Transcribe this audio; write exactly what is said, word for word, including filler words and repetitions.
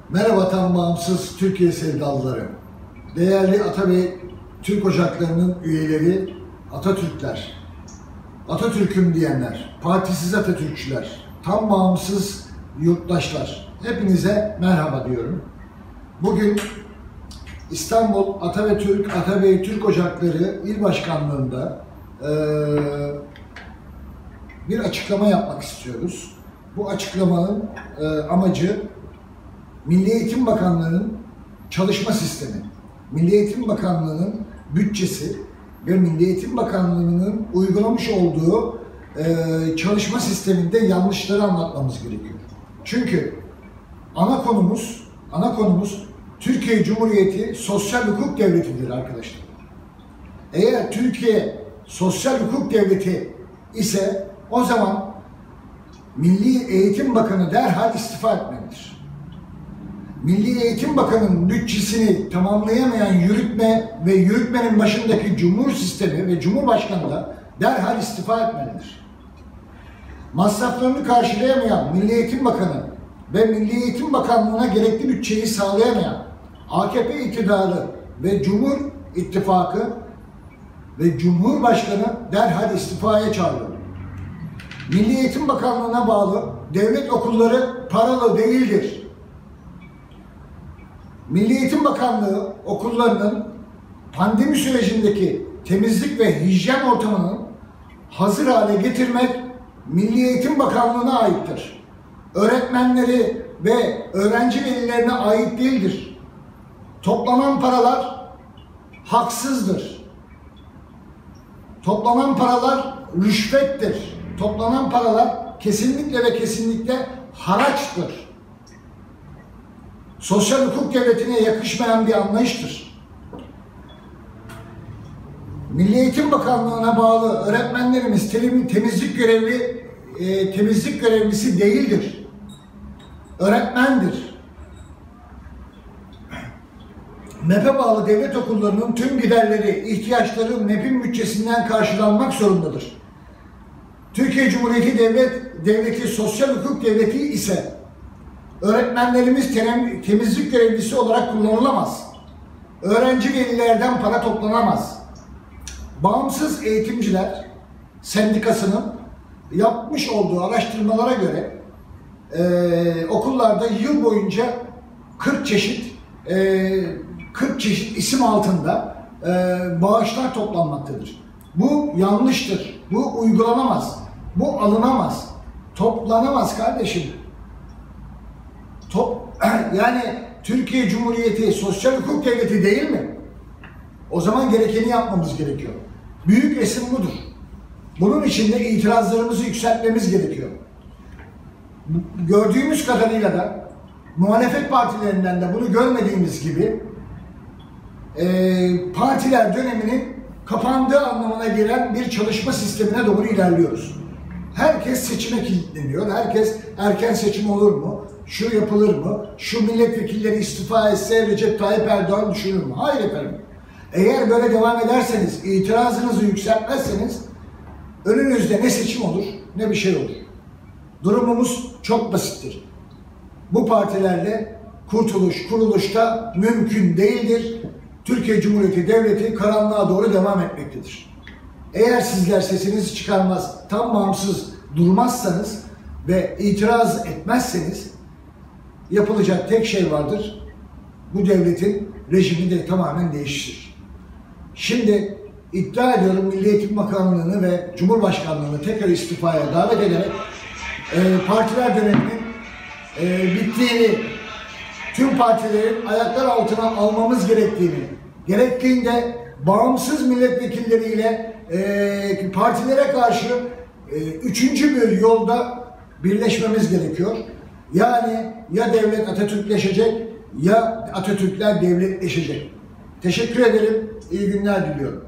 Merhaba tam bağımsız Türkiye sevdalıları, değerli Atabey Türk Ocakları'nın üyeleri, Atatürkler, Atatürk'üm diyenler, partisiz Atatürkçüler, tam bağımsız yurttaşlar, hepinize merhaba diyorum. Bugün İstanbul Atabey Türk, Atabey Türk Ocakları İl Başkanlığı'nda e, bir açıklama yapmak istiyoruz. Bu açıklamanın e, amacı Milli Eğitim Bakanlığı'nın çalışma sistemi, Milli Eğitim Bakanlığı'nın bütçesi ve Milli Eğitim Bakanlığı'nın uygulamış olduğu e, çalışma sisteminde yanlışları anlatmamız gerekiyor. Çünkü ana konumuz, ana konumuz Türkiye Cumhuriyeti sosyal hukuk devletidir arkadaşlar. Eğer Türkiye sosyal hukuk devleti ise o zaman Milli Eğitim Bakanı derhal istifa etmelidir. Milli Eğitim Bakanı'nın bütçesini tamamlayamayan yürütme ve yürütmenin başındaki Cumhur Sistemi ve Cumhurbaşkanı da derhal istifa etmelidir. Masraflarını karşılayamayan Milli Eğitim Bakanı ve Milli Eğitim Bakanlığı'na gerekli bütçeyi sağlayamayan A K P iktidarı ve Cumhur İttifakı ve Cumhurbaşkanı derhal istifaya çağırılır. Milli Eğitim Bakanlığı'na bağlı devlet okulları paralı değildir. Milli Eğitim Bakanlığı okullarının pandemi sürecindeki temizlik ve hijyen ortamının hazır hale getirmek Milli Eğitim Bakanlığı'na aittir. Öğretmenleri ve öğrenci velilerine ait değildir. Toplanan paralar haksızdır. Toplanan paralar rüşvettir. Toplanan paralar kesinlikle ve kesinlikle haraçtır. Sosyal hukuk devletine yakışmayan bir anlayıştır. Milli Eğitim Bakanlığı'na bağlı öğretmenlerimiz temizlik görevli e, temizlik görevlisi değildir. Öğretmendir. M E P'e bağlı devlet okullarının tüm giderleri, ihtiyaçları M E P'in bütçesinden karşılanmak zorundadır. Türkiye Cumhuriyeti Devlet Devleti sosyal hukuk devleti ise öğretmenlerimiz temizlik görevlisi olarak kullanılamaz. Öğrenci velilerden para toplanamaz. Bağımsız Eğitimciler Sendikası'nın yapmış olduğu araştırmalara göre e, okullarda yıl boyunca kırk çeşit e, kırk çeşit isim altında e, bağışlar toplanmaktadır. Bu yanlıştır. Bu uygulanamaz. Bu alınamaz. Toplanamaz kardeşim. Top, yani Türkiye Cumhuriyeti sosyal hukuk devleti değil mi? O zaman gerekeni yapmamız gerekiyor. Büyük resim budur. Bunun için de itirazlarımızı yükseltmemiz gerekiyor. Gördüğümüz kadarıyla da muhalefet partilerinden de bunu görmediğimiz gibi e, partiler döneminin kapandığı anlamına gelen bir çalışma sistemine doğru ilerliyoruz. Herkes seçime kilitleniyor. Herkes erken seçim olur mu? Şu yapılır mı? Şu milletvekilleri istifa etse Recep Tayyip Erdoğan düşünür mü? Hayır efendim. Eğer böyle devam ederseniz, itirazınızı yükseltmezseniz önünüzde ne seçim olur ne bir şey olur. Durumumuz çok basittir. Bu partilerle kurtuluş, kuruluşta mümkün değildir. Türkiye Cumhuriyeti Devleti karanlığa doğru devam etmektedir. Eğer sizler sesinizi çıkarmaz, tam bağımsız durmazsanız ve itiraz etmezseniz yapılacak tek şey vardır. Bu devletin rejimi de tamamen değişir. Şimdi iddia ediyorum Milli Eğitim Bakanlığı'nı ve Cumhurbaşkanlığı'nı tekrar istifaya davet ederek e, partiler döneminin e, bittiğini, tüm partilerin ayaklar altına almamız gerektiğini, gerektiğinde bağımsız milletvekilleriyle e, partilere karşı e, üçüncü bir yolda birleşmemiz gerekiyor. Yani ya devlet Atatürkleşecek ya Atatürkler devletleşecek. Teşekkür ederim. İyi günler diliyorum.